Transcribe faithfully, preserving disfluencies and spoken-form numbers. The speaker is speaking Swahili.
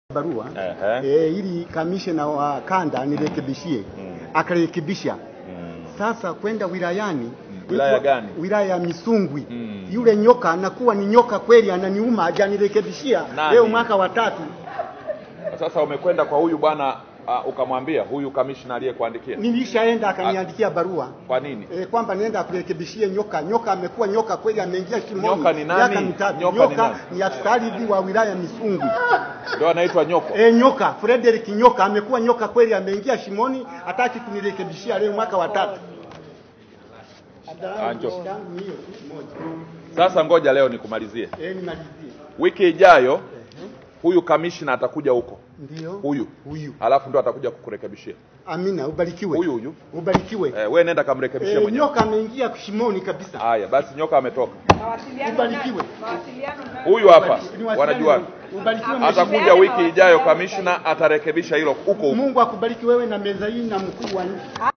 barua uh-huh. e, ili kamishna wa kanda nirekebishie mm. akarekebisha mm. Sasa kwenda wilayani mm. wilaya gani? Wilaya ya Misungwi mm. Yule nyoka anakuwa ni nyoka kweli, ananiuma, hajanirekebishia leo mwaka wa tatu. Sasa umekwenda kwa huyu bwana uh, ukamwambia huyu kamishna aliyekuandikia? Nilishaenda akaniandikia barua. Kwa nini? E, kwamba nienda kurekebishie nyoka. Nyoka amekuwa nyoka kweli, ameingia shimoni. Nyoka ni nani? Nyoka, nyoka ni askari wa wilaya Misungwi. Ndio anaitwa Nyoko. Eh, nyoka, Frederick Nyoka amekuwa nyoka kweli, ameingia shimoni, hataki kunirekebishia leo mwaka wa tatu. Anjo. Sasa ngoja leo nikumalizie. Eh, nimalizie. Wiki ijayo huyu kamishna atakuja huko. Ndio. Huyu. Huyu. Alafu ndo atakuja kukurekebishia. Amina, ubarikiwe. Huyu huyu. Ubarikiwe. Eh, wewe nenda kamrekebishie e, mwenyewe. Nyoka ameingia shimoni kabisa. Haya, basi nyoka ametoka. Mawasiliano. Ubarikiwe. Mawasiliano. Huyu hapa. Wanajua. Ubarikiwe. Atakuja wiki ijayo kamishna atarekebisha hilo huko. Mungu akubariki wewe na meza hii na mkuu wa nchi.